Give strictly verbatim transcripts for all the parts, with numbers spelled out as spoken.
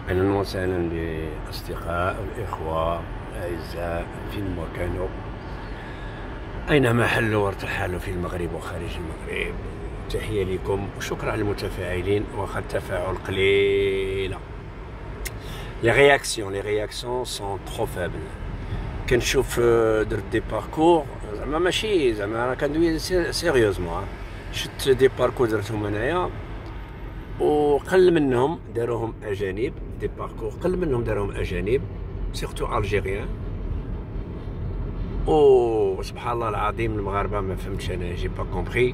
أهلا وسهلا بالأصدقاء والإخوة الأعزاء فينما كانوا أينما حلوا وارتحلوا في المغرب وخارج المغرب. تحية لكم وشكرا على المتفاعلين، واخا التفاعل قليلة. لي رياكسيون لي رياكسيون سون ترو فابل. كنشوف درت دي باركور زعما ماشي زعما انا كندوي سيريوزمون، شفت دي باركور درتهم انايا وقل منهم داروهم اجانب، دي باركور قل منهم داروهم اجانب سيرتو الجيريان. او سبحان الله العظيم المغاربه ما فهمتش انا، جي با كومبري.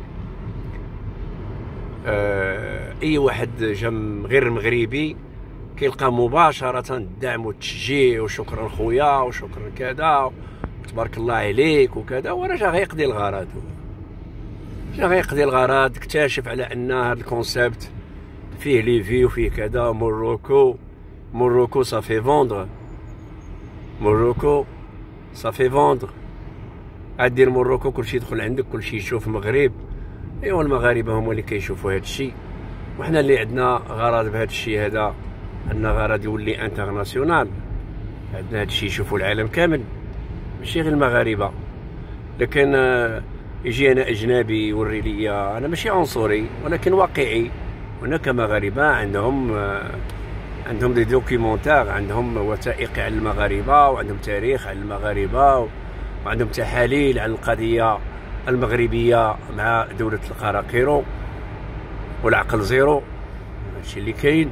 أه اي واحد جا غير مغربي كيلقى مباشره الدعم والتشجيع وشكرا خويا وشكرا كذا تبارك الله عليك وكذا، وانا جا غيقضي الغرض، جا غيقضي الغرض. اكتشف على ان هذا الكونسيبت فيه ليفي وفيه كذا. موروكو موروكو صافي فوندر، موروكو صافي فوندر. عدير موروكو كلشي يدخل عندك، كلشي يشوف المغرب. ايوا المغاربه هما اللي كيشوفوا هذا الشيء، وحنا اللي عندنا غرض بهذا الشيء هذا، عندنا غرض يولي انترناسيونال. عندنا هذا الشيء يشوفوا العالم كامل، ماشي غير المغاربه. لكن يجي انا اجنبي يوري لي، انا ماشي عنصري ولكن واقعي. هناك مغاربه عندهم عندهم دي دوكيومونتار، عندهم وثائق على المغاربه، وعندهم تاريخ على المغاربه، وعندهم تحاليل على القضيه المغربيه مع دوله القراقيرو والعقل زيرو. هادشي اللي كاين.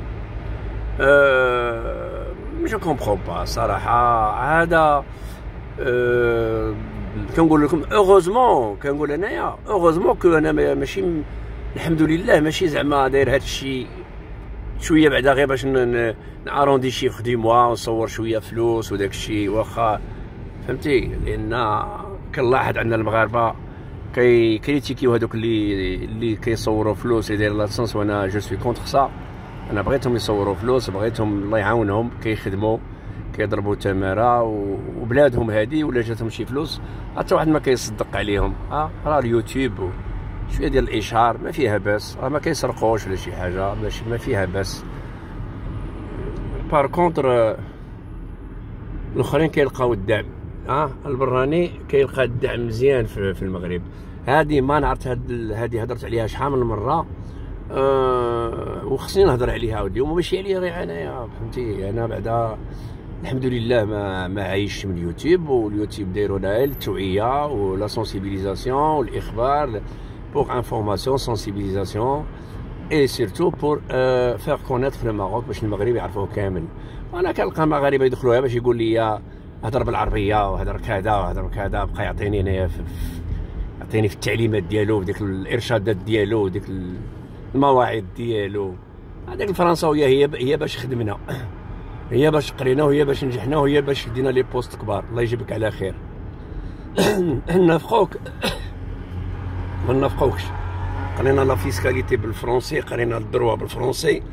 أه جو كومبخون با صراحه. هذا أه كنقول لكم اوغوزمون، كنقول انايا اوغوزمون كو انا ماشي الحمد لله ماشي زعما داير هذا الشيء شويه بعدا غير باش ناروندي شيفر دي موا ونصور شويه فلوس وداك الشيء، واخا فهمتي. لان كنلاحظ عندنا المغاربه كي كريتيكيو هذوك اللي اللي كيصوروا فلوس اللي داير لاسونس، وانا جو سوي كونتر سا. انا بغيتهم يصوروا فلوس، بغيتهم الله يعاونهم كيخدموا كيضربوا تماره وبلادهم هذه ولا جاتهم شي فلوس حتى واحد ما كيصدق عليهم. ها راه اليوتيوب شويه ديال الاشهار ما فيها باس، راه ما كيسرقوش ولا شي حاجه، ماشي ما فيها باس. بار كونتر الاخرين كيلقاو الدعم. ها البراني كيلقى الدعم مزيان في, في المغرب. هذه ما نعرف، هذه هضرت عليها شحال من مره. أه وخصني نهضر عليها اليوم، ماشي عليا غير انايا فهمتي. انا بعدا الحمد لله ما ما عايش من اليوتيوب، واليوتيوب دايروا لها التوعيه ولا سونسيبيليزاسيون والاخبار بور انفورماسيون سونسيبيليزاسيون اي سيرتو بور فير كونيتر في المغرب باش المغرب يعرفوه كامل. وانا كنلقى مغاربه يدخلوها باش يقول لي هضر بالعربيه وهضر كذا وهضر كذا، بقى يعطيني انايا يعطيني في التعليمات ديالو، في ديك الارشادات ديالو، ديك المواعيد ديالو. هذيك الفرنساويه هي هي باش خدمنا، هي باش قرينا، وهي باش نجحنا، وهي باش دينا لي بوست كبار. الله يجيبك على خير. نافقوك ما نافقوكش. قرينا لا فيسكاليتي بالفرنسي، قرينا الدروا بالفرنسي،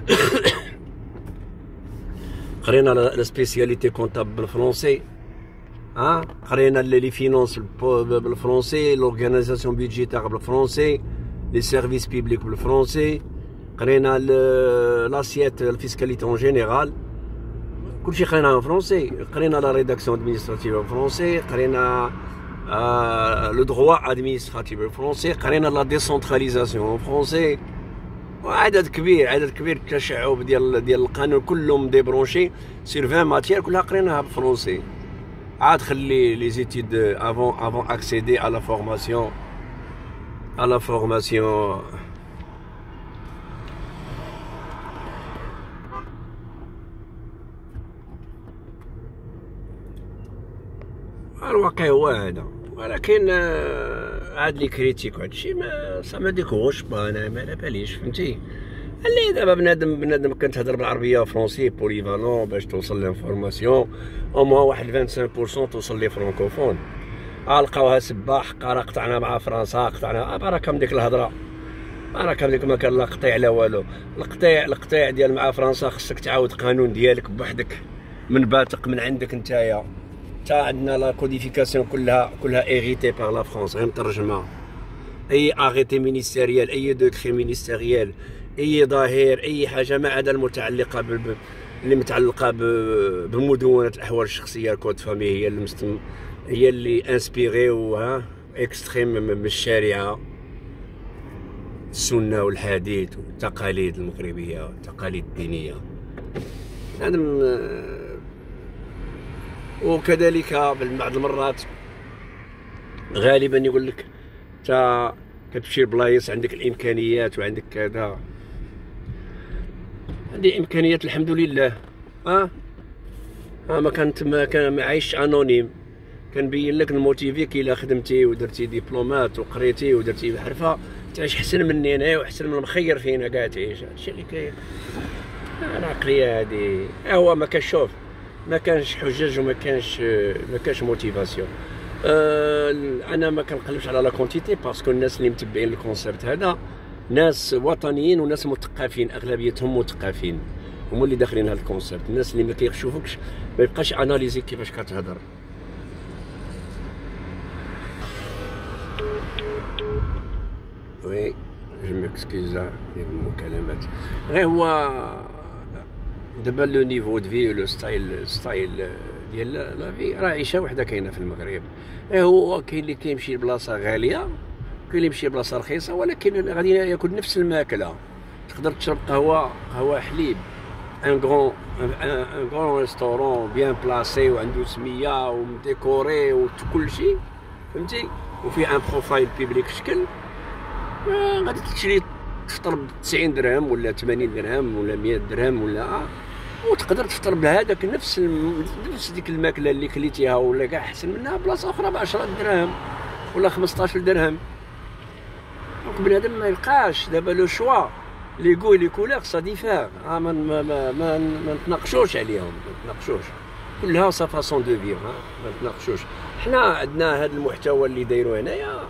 قرينا لا سبيسياليتي كونطاب بالفرنسي، ها قرينا لي فينونس بالفرنسي، لورغانيزاسيون بيدجيتار بالفرنسي، لي سيرفيس بيبليك بالفرنسي، قرينا لاسيات الفيسكاليتي اون جينيرال، كلشي قريناها بالفرنسي. قرينا لا ريداكسيون ادمينستراتيف بالفرنسي، قرينا لو دروا ادمينستراتيف بالفرنسي، قرينا لا ديسونتراليزاسيون بالفرنسي. وعدد كبير عدد كبير التشعب ديال ديال القانون كلهم ديبرونشي سير عشرين ماتيير كلها قريناها بالفرنسي. عاد خلي لي زيتيد افون افون اكسيدي على فورماسيون على فورماسيون الواقع هو هذا. ولكن عاد لي كريتيك وهذا الشيء ما ما ديكوش با، انا ما على باليش فهمتي. اللي دابا بنادم بنادم كتهضر بالعربيه فرونسي بوليفالون باش توصل لانفورماسيون او موان واحد خمسة وعشرين بالمية توصل لي فرانكوفون. لقاوها سباح قرا قطعنا مع فرنسا، قطعنا بركه من ديك الهضره، بركه من ديك ما كان لا قطيع لا والو. القطيع القطيع ديال مع فرنسا خصك تعاود قانون ديالك بوحدك من باتق من عندك نتايا. تا عندنا لا كوديفيكاسيون كلها كلها ايغيتي بار لا فرونس، غير مترجمه. اي اغيتي مينيستيريال، اي دوكري مينيستيريال، اي ظاهر، اي حاجه ما عدا المتعلقه اللي متعلقه بمدونه الاحوال الشخصيه الكود فامي هي اللي مستم... هي اللي انسبيري وها اكستريم من الشريعه السنه والحديث والتقاليد المغربيه والتقاليد الدينيه. هذا وكذلك بعض المرات غالبا يقول لك انت كتمشي لبلايص عندك الامكانيات وعندك كذا. عندي امكانيات الحمد لله. اه, آه ما كنت ما كان ما عايش انونيم، كنبين لك الموتيفيك الا خدمتي ودرتي دبلومات وقريتي ودرتي حرفه تعيش احسن مني انايا وأحسن من المخير فينا كاع تعيش. هادشي اللي كاين. العقليه هادي هو ما كنشوف ما كانش حجج وما كانش ما كانش موتيفاسيون. أه انا ما كنقلبش على لا كونتيتي باسكو الناس اللي متبعين الكونسيبت هذا ناس وطنيين وناس مثقفين، اغلبيتهم مثقفين هما اللي داخلين هذا الكونسيبت. الناس اللي ما كيشوفوكش ما يبقاش اناليزي كيفاش كتهضر. وي جو ميكسكيزا ديال المكالمات. غير هو دابا لو نيفو دو في لو ستايل ستايل ديال لا في راه عيشه وحده كاينه في المغرب. هو كاين اللي كيمشي لبلاصه غاليه، كاين اللي يمشي لبلاصه رخيصه، ولكن غادي ياكل نفس الماكله. تقدر تشرب قهوه قهوه حليب ان غران ان غران ريستورون بيان بلاسي وعنده سميه ومديكوري وكل شيء فهمتي، وفي ان بروفايل بيبليك شكل. غادي تشري تفطر ب تسعين درهم ولا ثمانين درهم ولا مية درهم ولا، وتقدر تفطر بهذاك نفس الم... نفس ديك الماكله اللي كليتيها ولا كاع احسن منها بلاصه اخرى ب عشرة دراهم ولا خمسطاش درهم. دونك بنادم ما يلقاش دابا لو شوا لي كو لي كولور سا ديفير. ما ما ما, ما, ما نتناقشوش عليهم، ما نتناقشوش، كلها سا فاسون دو فيغ. ما نتناقشوش. حنا عندنا هذا المحتوى اللي دايرو هنايا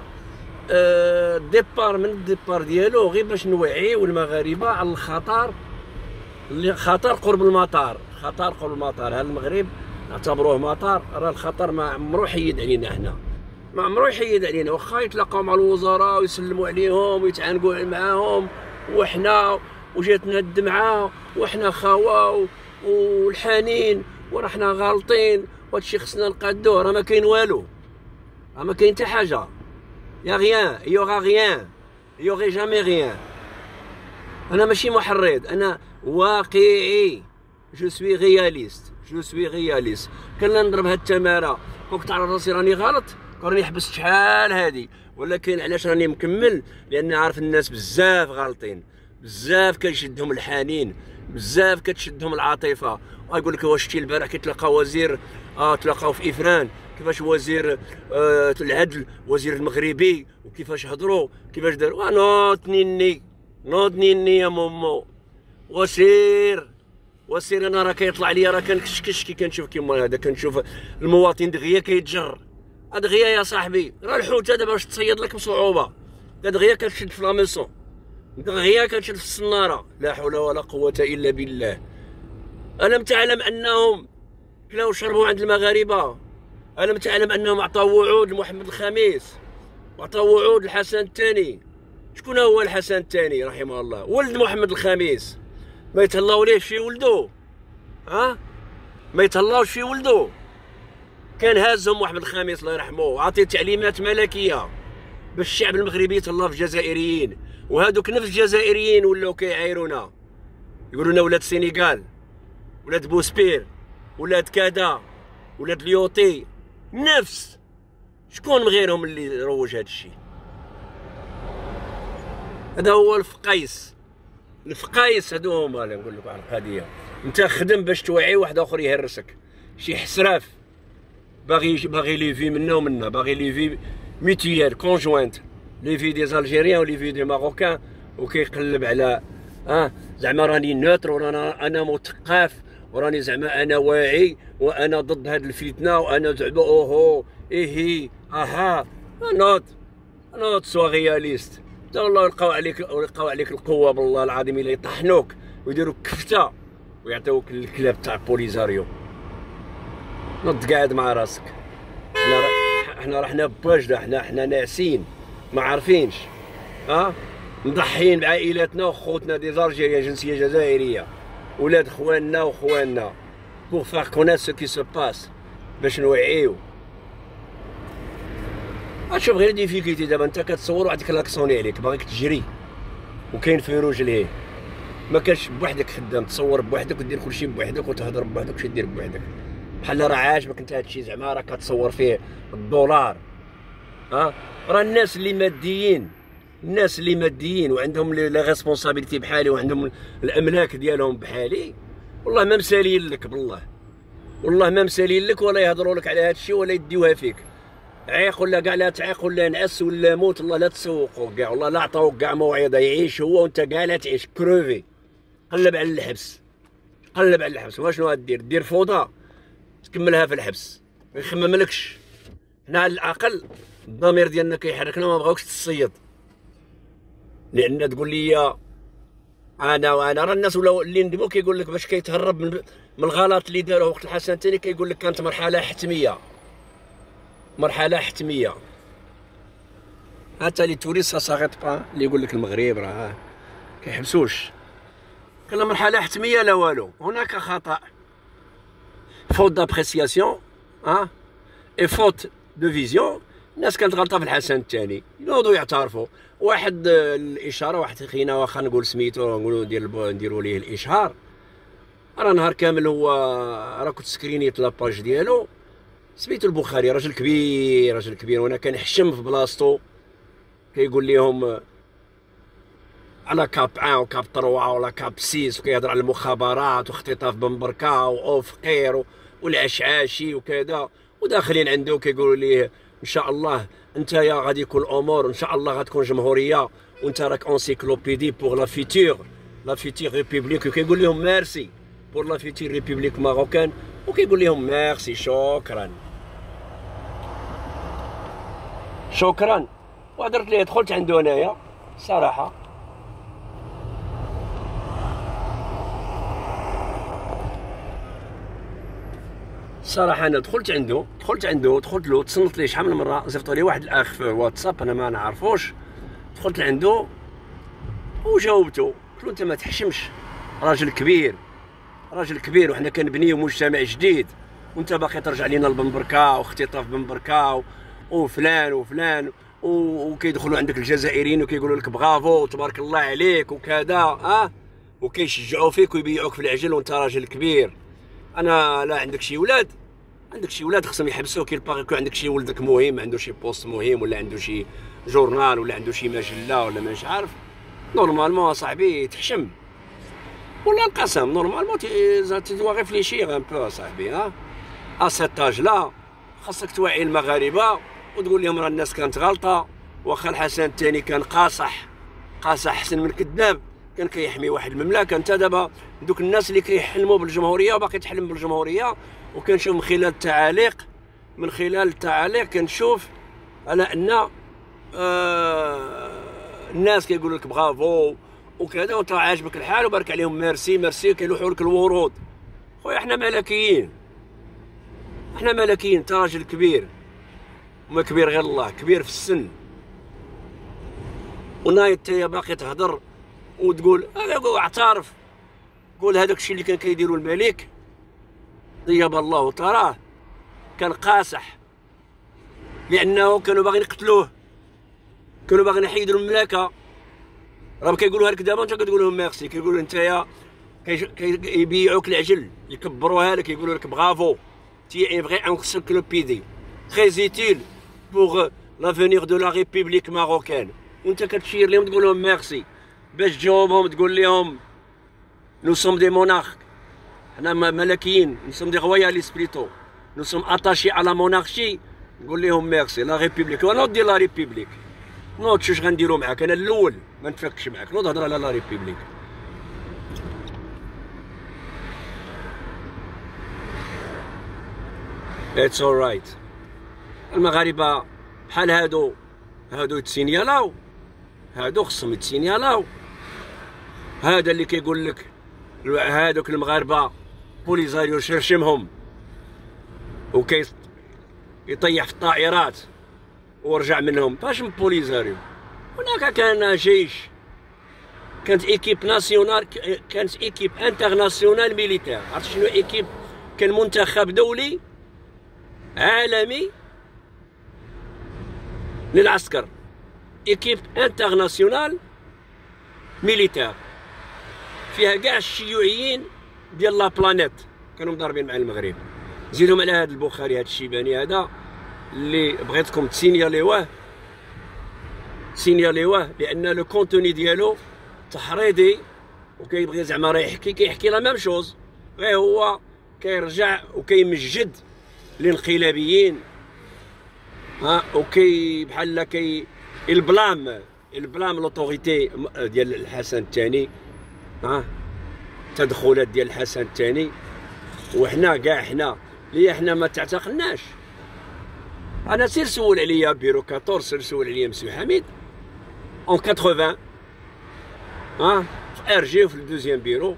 الديبار من الديبار ديالو غير باش نوعيو المغاربه على الخطر اللي خطر قرب المطار. خطر قرب المطار، هذا المغرب نعتبروه مطار. راه الخطر ما عمرو حيد علينا، حنا ما عمرو يحيد علينا. واخا يتلاقاو مع الوزراء ويسلموا عليهم ويتعانقوا معاهم وحنا وجاتنا الدمعه وحنا خاوه والحنين وراه حنا غالطين وهادشي خصنا نقادوه. راه ما كاين والو، راه ما كاين حتى حاجه. يا غيان يوغا غيان يوغي جامي غيان. انا ماشي محرض، انا واقعي. جو سوي رياليست جو سوي رياليست. كنا نضرب هاد التماره كنت تعرف راسي راني غلط، راني حبست شحال هادي، ولكن علاش راني مكمل؟ لان عارف الناس بزاف غالطين، بزاف كيشدهم الحنين، بزاف كتشدهم العاطفه. ويقول لك واش شتي البارح كيتلاقى وزير اه تلاقاو في افران كيفاش وزير آه العدل وزير المغربي وكيفاش هضروا كيفاش داروا. نوض نيني نوض نيني يا مومو وسير وسير. انا راه كيطلع ليا راه كنكشكش كي كنشوف كيما هذا، كنشوف المواطن دغيا كيتجر. دغيا يا صاحبي راه الحوت هذا باش تصيد لك بصعوبه، دغيا كتشد في لاميسون، دغيا كتشد في الصناره. لا حول ولا قوه الا بالله. الم تعلم انهم كلاو وشربوا عند المغاربه؟ الم تعلم انهم عطاو وعود لمحمد الخامس وعطاو وعود للحسن الثاني؟ شكون هو الحسن الثاني رحمه الله؟ ولد محمد الخامس. ما يتهلاو ليه في ولدو، ها ما يتهلاوش في ولدو. كان هازهم محمد الخامس الله يرحمه وعطي تعليمات ملكيه باش الشعب المغربي يتهلا في الجزائريين. وهذوك نفس الجزائريين ولاو كيعايرونا، يقولوا لنا ولاد السنغال، ولاد بوسبير، ولاد كذا، ولاد اليوطي. نفس شكون من غيرهم اللي روج هذا الشيء؟ هذا هو الفقيس. الفقايس هادو هما اللي نقول لك على القضيه. انت خدم باش توعي واحد اخر يهرسك، شي حسراف باغي باغي ليفي منا ومنا، باغي ليفي ميتيير كونجوانت، ليفي دي الجيريان وليفي دي ماروكان، وكيقلب على اه زعما راني نوتر ورانا انا مثقف وراني زعما انا واعي وانا ضد هاد الفتنه وانا زعما اوهو ايهي اها. نوض نوض سوا رياليست. والله يلقاو عليك يلقاو عليك القوه بالله العظيم الا يطحنوك ويديروا كفته ويعطيوك الكلاب تاع بوليزاريو. نض قاعد مع راسك. حنا حنا حنا باجده، حنا حنا ناعسين ما عارفينش، ها أه؟ مضحيين بعائلاتنا وخوتنا دي زالجيريا جنسيه جزائريه ولاد خواننا وخواننا pour faire connaître ce qui se passe باش نوعيو. غتشوف غير ديفيكولتي دابا انت كتصور واحد كلاكسوني عليك باغيك تجري وكاين فيروج ليه، ما كانش بوحدك خدام تصور بوحدك ودير كلشي بوحدك وتهضر بوحدك وشي دير بوحدك، بحال راه عاجبك انت هادشي زعما راه كتصور فيه الدولار. ها راه الناس اللي ماديين، الناس اللي ماديين وعندهم لا ريسبونسابيلتي بحالي وعندهم الاملاك ديالهم بحالي، والله ما مسالين لك بالله، والله ما مسالين لك ولا يهضروا لك على هادشي ولا يديوها فيك. عيق ولا كاع لا تعيق ولا نعس ولا موت، الله لا تسوقوا كاع، والله لا عطاوك كاع موعظه، يعيش هو وانت كاع لا تعيش كروفي. قلب على الحبس، قلب على الحبس، واشنو غدير؟ دير فوضى تكملها في الحبس، ما يخمملكش. حنا على الاقل الضمير ديالنا كيحركنا، ما بغاوكش تصيد، لان تقول لي انا وانا راه الناس ولاو اللي ندموا كيقول لك باش كيتهرب من, من الغلط اللي داروه وقت الحسن الثاني، كيقول لك كانت مرحله حتميه، مرحله حتميه. حتى لي توريست ساغيط با اللي يقول لك المغرب راه كيحبسوش، كان مرحله حتميه لا والو. هناك خطا، فوت دابريسياسيون ها اي فوت دو فيزيون. الناس كانت غلطه في الحسن الثاني، ينوضوا يعترفوا. واحد الاشاره، واحد خينا واخا نقول سميتو نقولوا ندير نديروا ليه الاشهار، راه نهار كامل هو راه كنت سكرينيت لاباج ديالو، سميتو البخاري، راجل كبير، راجل كبير، وانا كنحشم في بلاصتو، كيقول لهم على كاب واحد وكاب ثلاثة ولا كاب ستة، وكيهضر على المخابرات واختطاف بن بركه او فقير والعشعاشي وكذا، وداخلين عنده كيقولوا ليه ان شاء الله انت يا غادي يكون الامور ان شاء الله غتكون جمهوريه وانت راك انسيكلوبيدي بوغ لا فيتور لا فيتور ريبوبليك. وكيقول لهم ميرسي بور لا فيتور ريبوبليك ماروكان، وكيقول لهم ميرسي شكرا شكرا. وهضرت ليه، دخلت عنده انايا صراحه، صراحه انا دخلت عنده دخلت عنده دخلت له، تصنت ليه شحال من مره، صيفط لي واحد الاخ في واتساب انا ما نعرفوش، دخلت عنده وجاوبته، قلت له انت ما تحشمش، راجل كبير، راجل كبير، وحنا كنبنيو مجتمع جديد، وانت باقي ترجع لينا لبن بركه واختطاف بن بركه وفلان وفلان، وكيدخلوا عندك الجزائريين وكيقولوا لك برافو وتبارك الله عليك وكذا، ها وكيشجعوا فيك ويبيعوك في العجل وانت راجل كبير. انا لا عندك شي ولاد، عندك شي ولاد خصهم يحبسوك، يلباغي يكون عندك شي ولدك مهم، عنده شي بوست مهم ولا عنده شي جورنال ولا عنده شي مجله ولا مانيش عارف، نورمالمون صاحبي تحشم، ولا القسم نورمالمون تي دوا ريفليشيغ ان بو صاحبي. ها ا سيتاج لا خاصك توعي المغاربه وتقول لهم راه الناس كانت غلطه، واخا الحسن الثاني كان قاصح، قاصح احسن من كذاب، كان كيحمي واحد المملكه. انت دابا دوك الناس اللي كيحلموا بالجمهوريه وباقي تحلم بالجمهوريه، وكنشوف من خلال التعاليق من خلال التعاليق كنشوف على ان آه الناس كيقولوا لك برافو وكذا، وانت عاجبك الحال وبارك عليهم ميرسي ميرسي، كيلوحوا لك الورود. خويا احنا ملكيين، احنا ملكيين، انت راجل كبير، وما كبير غير الله، كبير في السن، ونايض انت باقي تهضر وتقول اعترف، قول هذاك الشيء اللي كان كيديروا الملك طيب الله تراه كان قاصح، لانه كانوا باغيين يقتلوه، كانوا باغيين يحيدوا المملكه. راه كيقولوها لك دابا انت كتقول لهم ميرسي، كيقولوا انت يا كيبيعوك العجل، يكبروها لك، يقولوا لك برافو تي ان فري انسيكلوبيدي تري زيتيل بوغ لافونيغ دو لا ريبوبليك ماروكان، وانت كتشير لهم تقول لهم ميرسي، باش تجاوبهم تقول لهم نو سوم دي مونارك، حنا ملكيين، نو سوم دي روياليست بليتو، نو سوم اتاشي على مونارشي، نقول لهم ميرسي لا ريبوبليك. ونوض دير لا ريبوبليك، نوض شوش غنديرو معاك، انا الاول ما نتفكش معاك، نوض هضر على لا ريبوبليك. اتس اورايت. المغاربه بحال هادو هادو يتسينيالاو، هادو خصهم يتسينيالاو. هذا اللي كيقول لك هادوك المغاربه بوليزاريو شرشمهم وكي يطيح في الطائرات ورجع منهم، فاش من بوليزاريو؟ هناك كان جيش كانت ايكيب ناسيونال، كانت ايكيب انترناسيونال ميليتير. عرفت شنو ايكيب؟ كان منتخب دولي عالمي للعسكر، ايكيب انترناسيونال ميليتير، فيها كاع الشيوعيين ديال لا بلانيت كانوا مضاربين مع المغرب. زيدهم على هذا البخاري، هذا الشيباني هذا اللي بغيتكم تسينياليوه سينياليوه لان لو كونتوني ديالو تحريضي، وكيبغي زعما راه يحكي كيحكي لا ميم شوز، غير هو كيرجع وكيمجد الانقلابيين، ها، وكي بحال كي البلام البلام لوطوريتي ديال الحسن الثاني، ها، تدخلات ديال الحسن الثاني. وحنا كاع حنا اللي حنا ما تعتقلناش. انا سير سول عليا بيرو أربعطاش، سير سول عليا مسيو حميد اون ثمانين، ها، في ار جي وفي الدوزيام بيرو،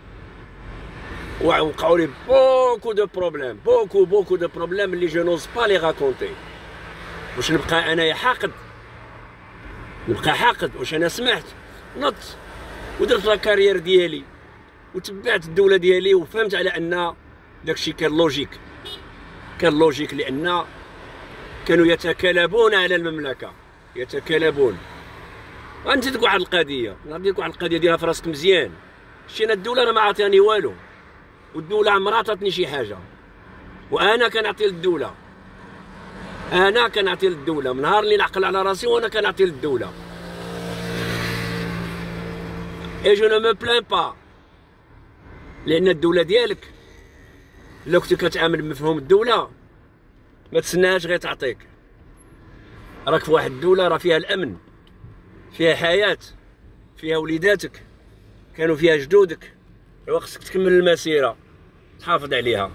وقعوا لي بوكو دو بروبليم، بوكو بوكو دو بروبليم اللي جو نوز با لي راكونتي. واش نبقى انايا حاقد؟ نبقى حاقد؟ واش انا سمحت نط ودرت لا كارير ديالي وتبعت الدوله ديالي وفهمت على ان داكشي كان لوجيك، كان لوجيك لان كانوا يتكالبون على المملكه، يتكالبون. غنزيد لك واحد القضيه، غندير لك واحد القضيه ديالها في راسك مزيان. شتينا الدوله راه ما عطياني والو، والدوله عمرها عطاتني شي حاجه، وانا كنعطي للدوله، انا كنعطي للدوله من نهار اللي نعقل على راسي وانا كنعطي للدوله. اي جو نو مو بلان با، لان الدوله ديالك لو كنت كتعامل بمفهوم الدوله ما تسناهاش غير تعطيك. راك في واحد الدوله راه فيها الامن، فيها حياه، فيها وليداتك كانوا فيها جدودك، ايوا خصك تكمل المسيره تحافظ عليها.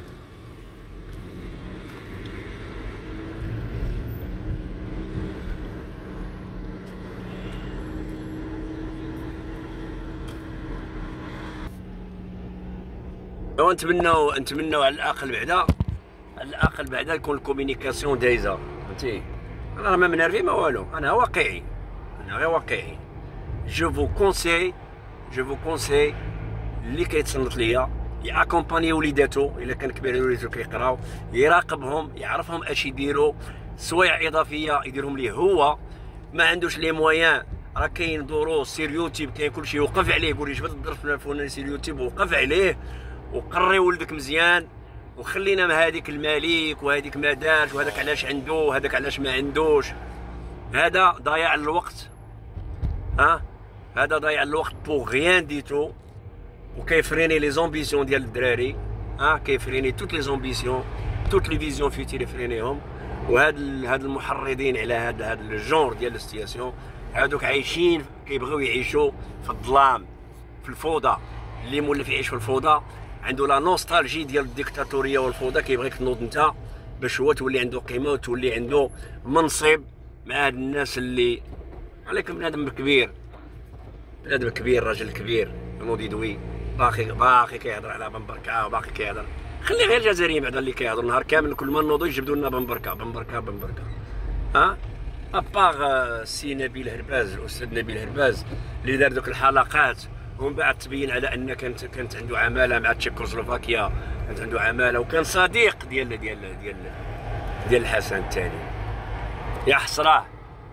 ونتمناو نتمناو على الاقل بعدا، على الاقل بعدا يكون الكومينيكاسيون دايزه، فهمتي؟ انا راه ما منرفي ما والو، انا واقعي، انا غير واقعي. جو فو كونساي جو فو كونساي اللي كيتصنت ليا ياكومباني وليداتو، الا كان كبير وليداتو كيقراو، يراقبهم، يعرفهم اش يديروا، سوايع اضافيه يديرهم ليه هو، ما عندوش لي مويان. راه كاين دروس سير يوتيوب، كاين كلشي، وقف عليه، قول لي جبد الدرس الفلاني سير يوتيوب وقف عليه، وقري ولدك مزيان، وخلينا من هذيك المليك وهذيك ما دارش وهذاك علاش عنده وهذاك علاش ما عندوش. هذا ضياع الوقت، ها، هذا ضياع الوقت بوغ غيان ديتو، وكيفريني لي زومبيسيون ديال الدراري، ها، كيفريني توت لي زومبيسيون، توت لي فيزيون فيوتير يفرينيهم. وهاد هاد المحرضين على هاد هاد الجونر ديال السياسيون هادوك عايشين كيبغيو يعيشوا في الظلام، في الفوضى. اللي مولف يعيش في الفوضى عنده لا نوستالجي ديال الديكتاتوريه والفوضى، كيبغيك تنوض انت باش هو تولي عنده قيمه وتولي عنده منصب مع هاد الناس اللي عليك. بنادم كبير، بنادم كبير، راجل كبير ينوض يدوي، باقي باقي كيهضر على بنبركه، وباقي كيهضر. خلي غير الجزائريين بعدا اللي كيهضروا نهار كامل، كل ما نوضوا يجبدوا لنا بنبركه بنبركه بنبركه. ها، اباغ سي نبيل هرباز، الاستاذ نبيل هرباز اللي دار دوك الحلقات، ومن بعد تبين على ان كانت كانت عنده عماله مع تشيكوسلوفاكيا، كانت عنده عماله، وكان صديق ديال ديال ديال ديال الحسن الثاني. يا حسراه.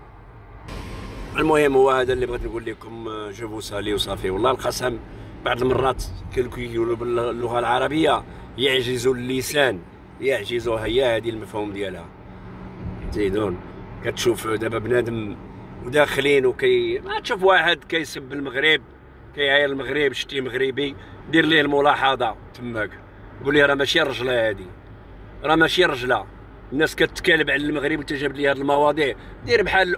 المهم هو هذا اللي بغيت نقول لكم، جو فو سالي وصافي. والله القسم بعض المرات كيقولوا باللغه العربيه يعجز اللسان، يعجز، هي هذه المفهوم ديالها. زيدون كتشوف دابا بنادم وداخلين وكي ما تشوف واحد كيسب المغرب، كيعاير المغرب، شتي مغربي، دير ليه الملاحظه تماك، قول ليه راه ماشي الرجله هادي، راه ماشي الرجله. الناس كتكالب على المغرب وانت جاب لي هاد المواضيع. دير بحال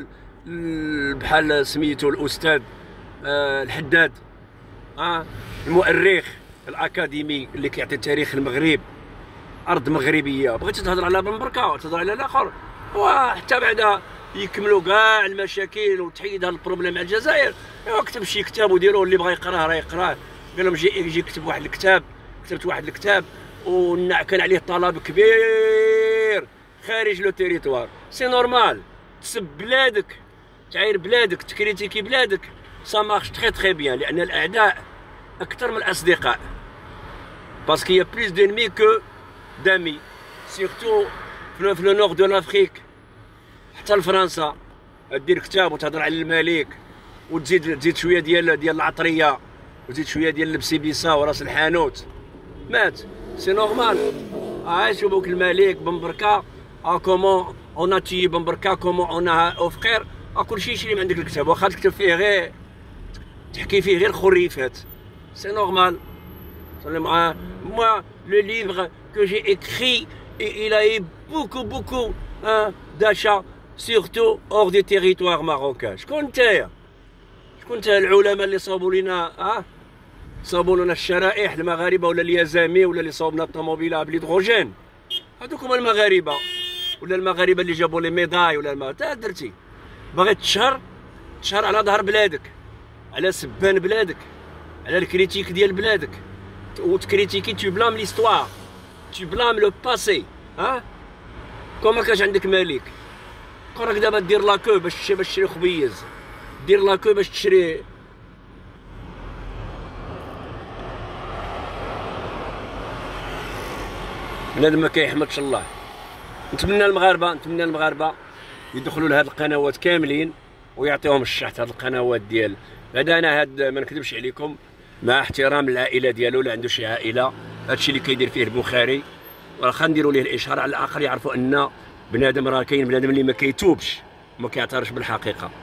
بحال سميتو الاستاذ آه الحداد، اه المؤرخ الاكاديمي اللي كيعطي تاريخ المغرب، ارض مغربيه. بغيتي تهضر على بنبركه وتهضر على الاخر، وحتى بعدا يكملوا كاع المشاكل وتحيد هذا البروبليم مع الجزائر. ايوا كتب شي كتاب وديروه، اللي بغى يقراه راه يقراه. قال لهم جي يجي كتب واحد الكتاب، كتبت واحد الكتاب وكان عليه طلب كبير خارج لو تيريتوار. سي نورمال تسب بلادك، تعاير بلادك، تكريتيكي بلادك، سا مارش تري تري بيان، لان الاعداء اكثر من الاصدقاء، باسكو يا بلوس دينمي كو دامي، سيرتو في لو نور دو لافريك. حتى لفرنسا دير كتاب وتهضر على الملك وتزيد تزيد شويه ديال ديال العطريه وتزيد شويه ديال لبسيبيسا وراس الحانوت، مات سي نورمال. ها شوفوك الملك بمبركه، ا كومون اون اتي بمبركه، كومون اون اوفخير، ا كلشي يشري من عندك الكتاب، واخا تكتب فيه غير تحكي فيه غير الخريفات، سي نورمال. Moi, le livre que j'ai écrit, il a eu beaucoup, beaucoup hein, d'achats, surtout hors du territoire marocain. شكون نتايا؟ شكون نتايا العلماء اللي صابوا لنا ها؟ صابوا لنا الشرائح المغاربه ولا اليزامي ولا اللي صابوا لنا الطوموبيله بالهيدروجين؟ هذوك هما المغاربه، ولا المغاربه اللي جابوا لي ميداي ولا الم... تا درتي باغي تشهر تشهر على ظهر بلادك، على سبان بلادك، على الكريتيك ديال بلادك، وتكريتيكي تو بلام ليستوار، تو بلام لو باسي. ها كون ما كانش عندك ملك، كون راك دابا دير لاكو باش باش تشري خبيز، دير لاكو باش تشري بنادم ما كيحمدش الله. نتمنى المغاربه نتمنى المغاربه يدخلوا لهاد القنوات كاملين ويعطيهم الشحت. هاد القنوات ديال هذا انا هاد ما نكذبش عليكم، مع احترام العائله ديالو، ولا عنده شي عائله هادشي اللي كيدير فيه البخاري، واخا نديروا ليه الاشهار على الاقل يعرفوا ان بنادم راه كاين بنادم اللي ما كيتوبش وما كيعترفش بالحقيقه.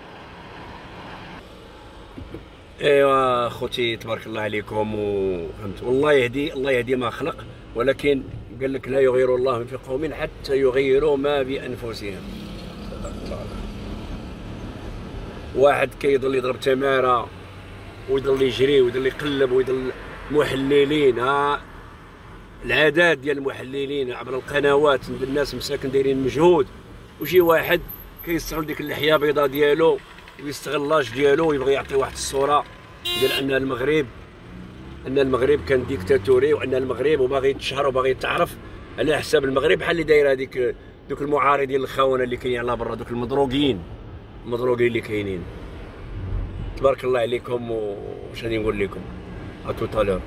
ايوا خوتي تبارك الله عليكم وفهمت، والله يهدي الله يهدي ما خلق، ولكن قال لك لا يغير الله في قوم حتى يغيروا ما بانفسهم. واحد كيضل يضرب تماره ويضل يجري ويضل يقلب ويضل محللين، ها العادات ديال المحللين عبر القنوات، الناس مساكن دايرين مجهود، وشي واحد كيستغل ديك اللحيه البيضاء ديالو ويستغل لاج ديالو ويبغي يعطي واحد الصوره ديال ان المغرب ان المغرب كان ديكتاتوري، وان المغرب وباغي يتشهر وباغي يتعرف على حساب المغرب، بحال اللي دايره هذيك دوك المعارضين الخونه اللي كاينين على برا، دوك المضروقين المضروقين اللي كاينين. تبارك الله عليكم، واش غادي نقول لكم ا توتالور.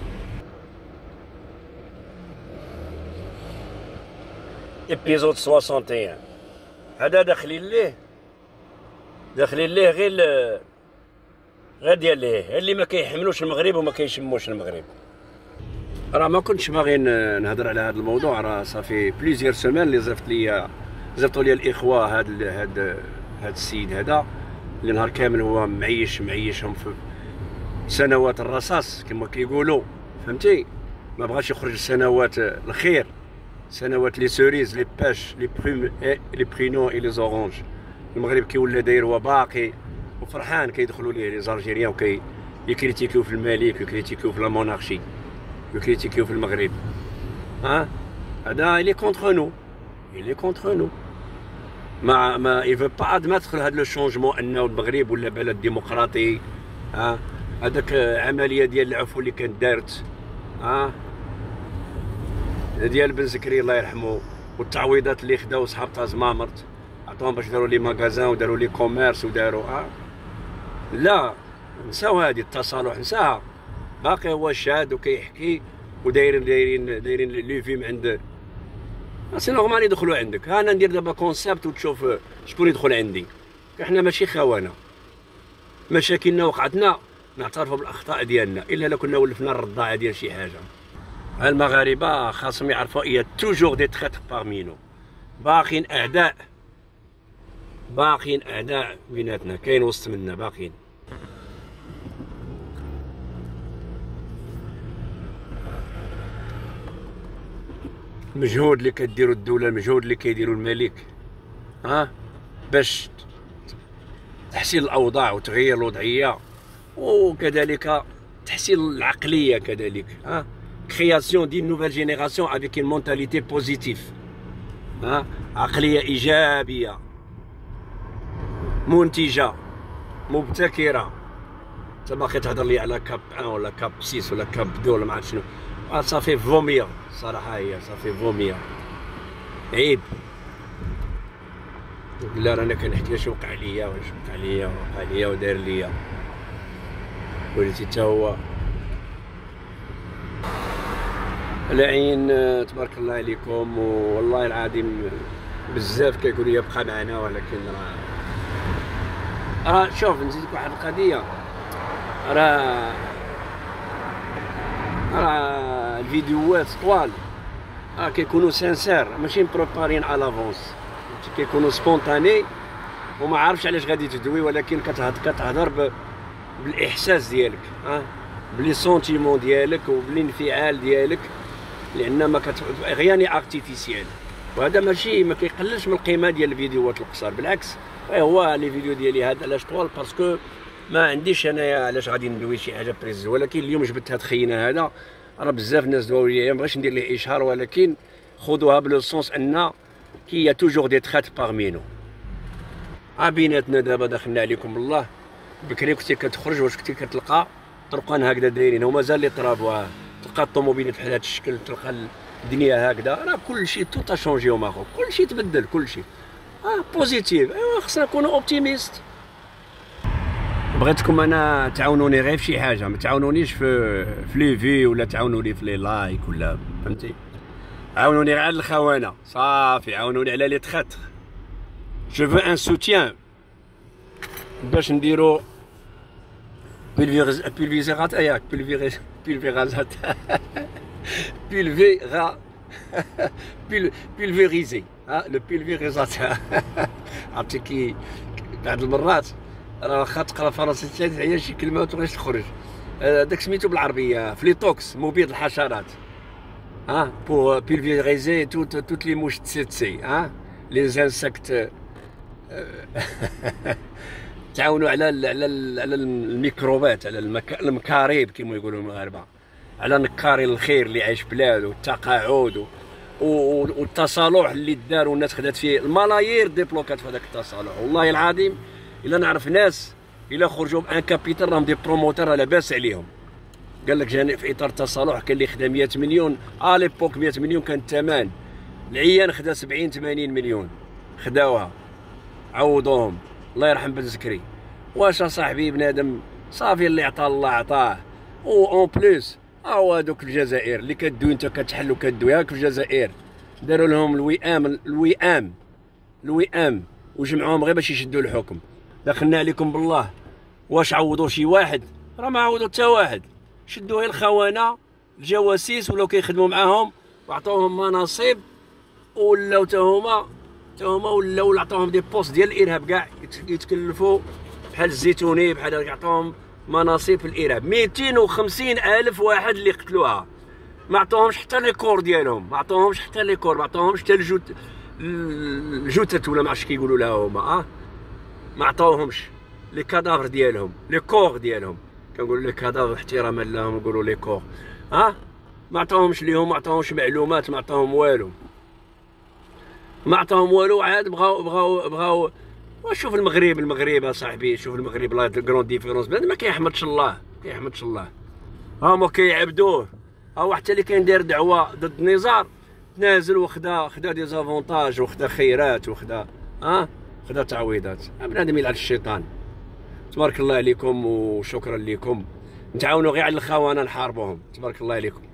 ابيزود واحد وستين هذا داخلين ليه داخلين ليه غير غير ديال ليه اللي ما كيحملوش المغرب وما كيشموش المغرب. راه ما كنتش باغي نهضر على هذا الموضوع، راه صافي بليزيور سيمين اللي زفت لي زفتوا لي الاخوه هذا هذا هذا السيد هذا اللي نهار كامل هو معيش معيشهم في سنوات الرصاص كما كيقولوا، فهمتي؟ ما بغاش يخرج سنوات الخير، سنوات لي سوريز لي باش لي بروم لي برينو اي لي زورانج. المغرب كيولى داير هو باقي وفرحان، كيدخلوا ليه لي زالجيريان وكي يكريتيكيو في الملك ويكريتيكيو في لا مونارشي ويكريتيكيو في المغرب. ها هذا إلي كونتر نو إلي كونتر نو، ما ما يفو با ادماتر هذا لو شونجمون انه المغرب ولا بلد ديمقراطي. ها هذاك عمليه ديال العفو اللي كانت دارت ها ديال بن زكري الله يرحمه، والتعويضات اللي خداو صحاب تازمامرت عطاهم باش داروا لي ماغازان وداروا لي كوميرس وداروا ها. لا نساو هذه التصالح نساها، باقي هو شاد وكيحكي ودايرين دايرين دايرين لي فيم عند سي نورمال يدخلوا عندك. ها انا ندير دابا كونسيبت وتشوف شكون يدخل عندي. احنا ماشي خونه، مشاكلنا وقعتنا نعترفوا بالاخطاء ديالنا، الا لا كنا ولفنا الرضاعه ديال شي حاجه. المغاربه خاصهم يعرفوا اي توجور دي تريت بارمينو، باقيين اعداء باقيين اعداء بيناتنا، كاين وسط منا باقيين. المجهود اللي كديروا الدوله، المجهود اللي كيديروا الملك ها باش تحسين الاوضاع وتغيير الوضعيه، وكذلك تحسين العقليه كذلك ها création d'une nouvelle génération avec une mentalité positive ها عقليه ايجابيه منتجه مبتكره. انت باقي تهضر لي على كاب واحد ولا كاب ستة ولا كاب اثنين ولا ما عرفت شنو، صافي فومير صراحه، هي صافي فومير عيب. قال لا رانا كنحكي اش وقع ليا واش وقع ليا وقع ليا ودار ليا، وليتي حتى هو العين. تبارك الله عليكم، والله العظيم بزاف كيقولوا لي بقى معنا، ولكن راه راه شوف نزيدك واحد القضيه، راه راه الفيديوهات طوال راه كيكونوا سانسير، ماشي مبروبارين على لافونس، كيكونوا سبونطاني وما عارفش علاش غادي تدوي، ولكن كتهضر كتهضر بالاحساس ديالك، ها بلي سونتيمون ديالك وبالانفعال ديالك، لان ما كت غياني ارتيفيسيال. وهذا ماشي ما كيقللش من القيمه ديال الفيديوهات القصار، بالعكس هو لي فيديو ديالي هذا علاش طوال باسكو ما عنديش انايا علاش غادي ندوي شي حاجه بريز. ولكن اليوم جبت هاد خينا هذا، راه بزاف الناس دواو ليا، ما بغيتش ندير ليه اشهار، ولكن خذوها بلو سونس ان كي توجور دي تخات باغمي نو. ها بيناتنا دابا دخلنا عليكم الله، بكري كنتي كتخرج واش كنتي كتلقى طرقان هكذا دايرين، هما مازال لي طرابوا، تلقى الطوموبيلات بحال هذا الشكل، تلقى الدنيا هكذا، راه كلشي تو تا شونجي وماخو، كلشي تبدل كلشي. اه بوزيتيف، ايوا خصنا نكونوا اوبتيميست. بغيتكم انا تعاونوني غير في شي حاجه، ما تعاونونيش في في لي في ولا تعاونوني في لي لايك ولا فهمتي، عاونوني غير على الخونه صافي، عاونوني على لي تخاتر. جو فو ان سوتيان باش نديرو بيلفيغ بيلفيزيغات اياك بيلفيغ بيلفيغازات بيلفيغا بيلفيغيزي، ها لو بيلفيغيزات. عرفتي كي بعض المرات راه واخا تقرا فرنسي تعيا شي كلمه وتبغيش تخرج، داك سميتو بالعربيه فليتوكس، مبيد الحشرات، ها بور بيلفيغيزي توت توت لي موش تسيتسي، ها لي زانسكت. تعاونوا على على على الميكروبات، على المكاريب كما يقولوا المغاربه، على نكاري الخير اللي عايش بلاد، والتقاعد والتصالح اللي دار والناس خدات فيه الملايير ديبلوكات في هذاك التصالح. والله العظيم الا نعرف ناس الا خرجوا بان كابيتال راهم دي بروموتور لاباس عليهم. قال لك جاني في اطار التصالح كان اللي خدا مية مليون، ا ليبوك مية مليون كان الثمن، العيان خدا سبعين ثمانين مليون، خداوها عوضوهم الله يرحم بن زكري. واش صاحبي بنادم صافي اللي عطاه الله عطاه. و اون بليس هاو هادوك الجزائر اللي كدوي انت كتحل وكدوي، هاك في الجزائر داروا لهم الوئام الوئام الوئام وجمعوهم غير باش يشدوا الحكم. دخلنا عليكم بالله، واش عوضوا شي واحد؟ راه ما عوضوا حتى واحد، شدوا غير الخونه الجواسيس ولاو كيخدموا معاهم وعطاوهم مناصب، ولاو حتى هما حتى هما ولاو عطاوهم دي بوست ديال الارهاب كاع يتكلفوا بحال الزيتوني بحال هكا، عطاوهم مناصب في الارهاب. مئتين وخمسين الف واحد اللي قتلوها، ما عطاوهمش حتى لي كور ديالهم، ما عطاوهمش حتى لي كور، ما عطاوهمش حتى الجوت الجثث ولا ما عرفتش كيقولوا لها هما، اه ما عطاوهمش لي كادافر ديالهم، لي كور ديالهم، كنقولوا لي كادافر احتراما لهم نقولوا لي كور، ها ما عطاوهمش ليهم، ما عطاوهمش معلومات، ما عطاوهم والو، ما عطاهم والو. عاد بغاو بغاو بغاو وشوف المغرب المغرب اصاحبي، شوف المغرب لا كرون ديفيرونس، بنادم ما كيحمدش الله، كيحمدش الله، هما كيعبدوه. ها حتى اللي كاين داير دعوه ضد النزار تنازل وخدا خدا دي زافونتاج وخدا خيرات وخدا ها خدا تعويضات. بنادم يلعب الشيطان. تبارك الله عليكم وشكرا لكم، نتعاونوا غير على الخونه نحاربوهم. تبارك الله عليكم.